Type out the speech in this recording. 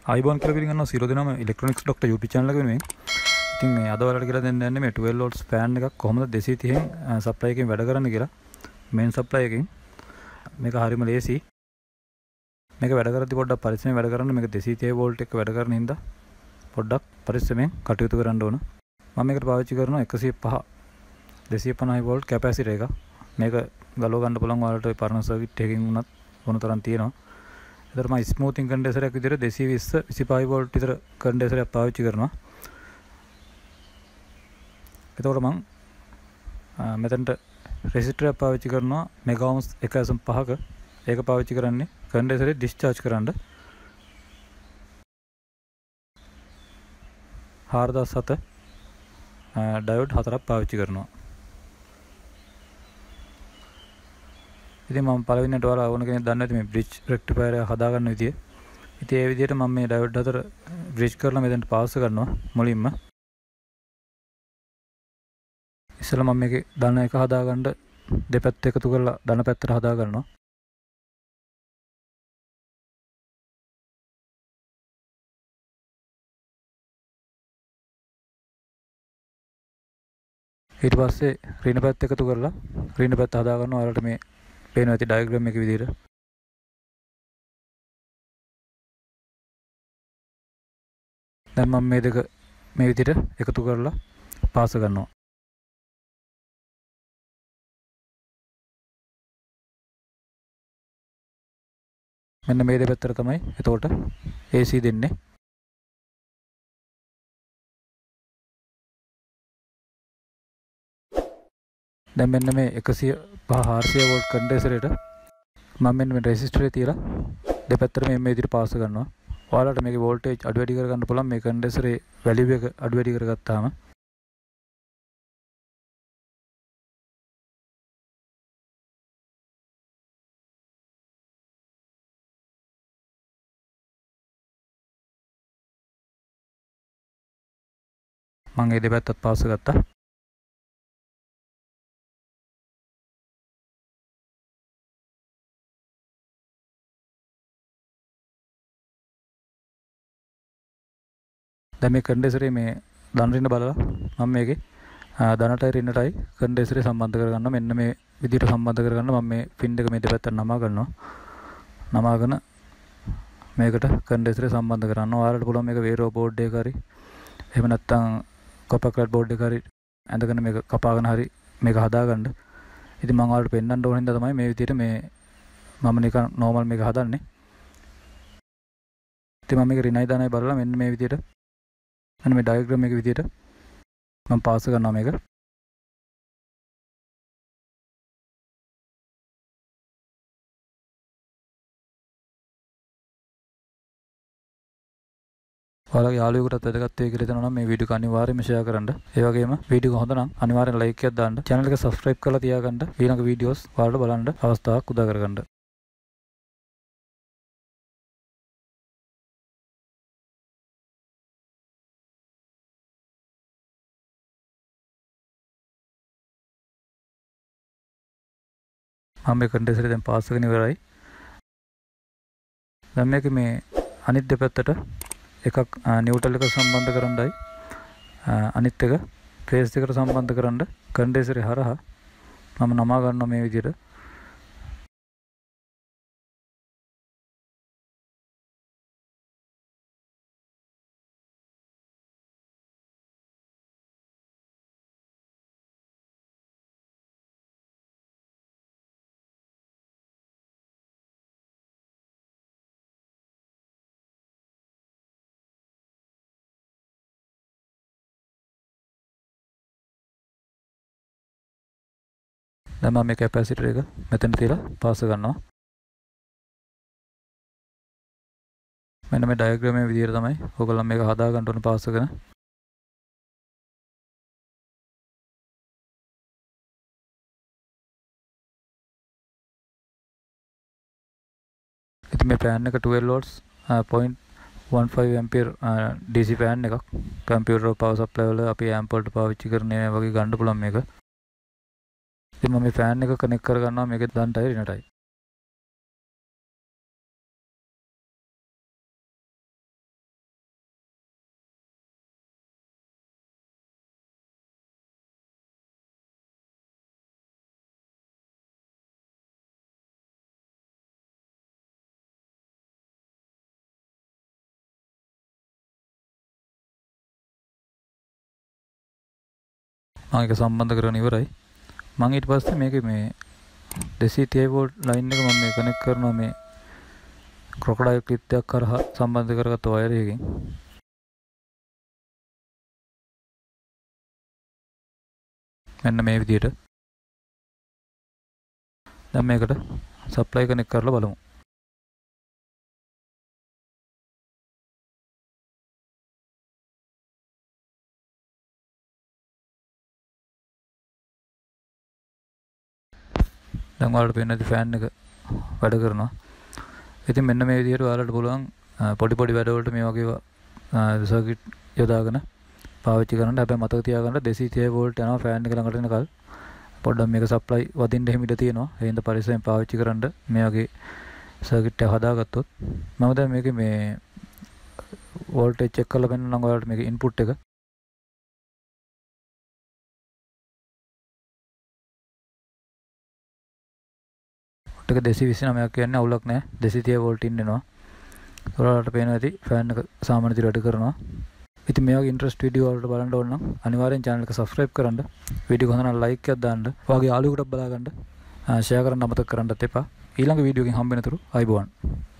ආයිබෝන් කියලා පිළිගන්නවා සියලු දෙනාම ඉලෙක්ට්‍රොනික්ස් ડોක්ටර් YouTube channel එක වෙනුවෙන්. ඉතින් මේ අද ඔයාලට කියලා දෙන්න යන්නේ මේ 12 volts fan එකක් කොහොමද 230න් supply එකකින් වැඩ කරන්නේ කියලා. main supply එකකින්. මේක හරියම ලේසි. මේක වැඩ කරද්දි පොඩ්ඩක් පරිස්සමෙන් වැඩ කරන්න. මේක 230 volt එක වැඩ කරන හින්දා පොඩ්ඩක් පරිස්සමෙන් කටයුතු කරන්න ඕන. මම මේකට පාවිච්චි කරනවා 105 250 volt capacitor එක. මේක ගලව ගන්න පුළුවන් ඔයාලට ඔය පරණ සර්කිට් එකකින් උනත් ඕන තරම් තියෙනවා. इधर मैं स्मूथिंग कंडेंसर एक इधर 220 25 वोल्ट इधर कंडेंसर එක පාවිච්චි කරනවා. එතකොට මම මෙතනට රෙසිස්ටර් එක පාවිච්චි කරනවා මෙගා ohms 1.5ක. ඒක පාවිච්චි කරන්නේ कंडेंसරේ ඩිස්චාර්ජ් කරන්න. 4007 ඩයෝඩ් 4ක් පාවිච්චි කරනවා. ඉතින් මම පළවෙනියට ඔයාලා ඕන කෙනෙක් දන්නේ නැති මේ බ්‍රිජ් රෙක්ටිෆයර් එක හදාගන්න විදිය. ඉතින් ඒ විදියට මම මේ ඩයෝඩ් හතර බ්‍රිජ් කරලා මෙතනට පාස් කරනවා මුලින්ම. ඉස්සෙල්ලා මම මේකේ ධන එක හදාගන්න දෙපැත්ත එකතු කරලා ධන පැත්තට හදාගන්නවා. ඊට පස්සේ ඍණ පැත්ත එකතු කරලා ඍණ පැත්ත හදාගන්නවා. ඔයාලට මේ පේනවා ඇති ඩයග්‍රෑම් එක විදියට. දැන් මම මේ දෙක මේ විදියට එකතු කරලා පාස් කරනවා. මෙන්න මේ දෙපැත්තට තමයි එතකොට AC දෙන්නේ. දැන් මෙන්න මේ 105 400 වෝල්ට් කන්ඩෙන්සරේට මම මෙන්න මේ රෙසිස්ටරේ තියලා දෙපැත්තට මේ විදිහට පාස් කරනවා. ඔයාලට මේකේ වෝල්ටේජ් අඩු වැඩි කරගන්න පුළුවන් මේ කන්ඩෙන්සරේ වැලියු එක අඩු වැඩි කරගත්තාම. මම මේ දෙපැත්තත් පාස් කරගත්තා. දැන් මේ කන්ඩෙන්සරේ මේ ධන ඍණ බලලා මම මේකේ ධනටයි ඍණටයි කන්ඩෙන්සරේ සම්බන්ධ කරගන්නවා. මෙන්න මේ විදිහට සම්බන්ධ කරගන්න මම මේ පින් එක මේ දෙපැත්තට නමා ගන්නවා. නමාගෙන මේකට කන්ඩෙන්සරේ සම්බන්ධ කරනවා. ඔයාලට පුළුවන් මේක වේරෝ බෝඩ් එක හරි එහෙම නැත්නම් කොපර් ක්ලඩ් බෝඩ් එක හරි ඇඳගෙන මේක කපාගෙන හරි මේක හදාගන්න. ඉතින් මම ඔයාලට පෙන්නන්න ඕන හින්දා තමයි මේ විදිහට මේ මම නිකන් නෝමල් මේක හදන්නේ. ඉතින් මම මේක ඍණයි ධනයි බලලා මෙන්න මේ විදිහට මෙන්න මේ ඩයග්‍රෑම් එක විදියට මම පාස් කරනවා මේක. ඔයාලගේ යාළුවෙකුටත් වැදගත් වෙයි කියලා හිතනවා නම් මේ වීඩියෝ එක අනිවාර්යයෙන්ම ෂෙයා කරන්න. ඒ වගේම වීඩියෝ එක හොඳ නම් අනිවාර්යෙන් ලයික් එකක් දාන්න. channel එක subscribe කරලා තියාගන්න. ඊළඟ වීඩියෝස් ඔයාලට බලන්න අවස්ථාවක් උදා කරගන්න. මම මේ කන්ඩෙන්සරේ දැන් පාස් කරගෙන ඉවරයි. දැන් මේක මේ අනිත් දෙපැත්තට එකක් නිව්ට්‍රල් එක සම්බන්ධ කරන්නයි අනිත් එක ෆේස් එකට සම්බන්ධ කරන්න කන්ඩෙන්සරේ හරහා මම නමා ගන්නවා මේ විදිහට. දැන් මම මේ කැපැසිටර් එක මෙතන තියලා පාස් කරනවා. මෙන්න මේ ඩයග්‍රෑම් එකේ විදිහට තමයි ඔයගොල්ලෝ මේක හදා ගන්න ඕනේ පාස් කරන. ඉතින් මේ ෆෑන් එක 12 volts 0.15 ampere DC ෆෑන් එකක්. කම්පියුටර් පවර් සප්ලයි වල අපි ඇම්ප් වලට පාවිච්චි කරන වගේ ගන්න පුළුවන් මේක. ඉතින් මම මේ ෆෑන් එක කනෙක්ට් කරගන්නවා මේකේ ධනටයි ඍණටයි. මම ඒක සම්බන්ධ කරගෙන ඉවරයි. මම ඊට පස්සේ මේකේ මේ 230 වෝල්ට් ලයින් එක මම මේ කනෙක්ට් කරනවා මේ ක්‍රොකොඩයිල් ක්ලිප් එකක් කරහා සම්බන්ධ කරගත්ත වයර් එකකින්. මෙන්න මේ විදිහට. දැන් මේකට සප්ලයි කනෙක්ට් කරලා බලමු. දැන් ඔයාලට පේන ඇති ෆෑන් එක වැඩ කරනවා. ඉතින් මෙන්න මේ විදිහට ඔයාලට පුළුවන් පොඩි පොඩි වැඩවලට මේ වගේ සර්කිට් යොදාගෙන පාවිච්චි කරන්න. හැබැයි මතක තියාගන්න 230 වෝල්ට් යනවා ෆෑන් එක ළඟට එනකල්. පොඩ්ඩක් මේක සප්ලයි වදින්න එහෙම ඉඩ තියෙනවා. ඒ හින්දා පරිස්සමෙන් පාවිච්චි කරන්න මේ වගේ සර්කිට් එක හදාගත්තොත්. මම දැන් මේකේ මේ වෝල්ටේජ් චෙක් කරලා පෙන්නනවා ඔයාලට මේකේ ඉන්පුට් එක. එක 229ක් කියන්නේ අවුලක් නැහැ. 230 වෝල්ට් ඉන්න එනවා. ඔයාලට පේනවා ඇති ෆෑන් එක සාමාන්‍ය විදිහට වැඩ කරනවා. ඉතින් මේ වගේ ඉන්ට්‍රස්ට් වීඩියෝ වලට බලන්න ඕන නම් අනිවාර්යෙන් channel එක subscribe කරන්න. වීඩියෝ එක හොඳ නම් like එකක් දාන්න. ඔයාගේ යාළුවෙකුට බලා ගන්න. ෂෙයා කරන්න අමතක කරන්නත් එපා. ඊළඟ වීඩියෝ එකකින් හම්බ වෙනතුරු ආයිබෝවන්.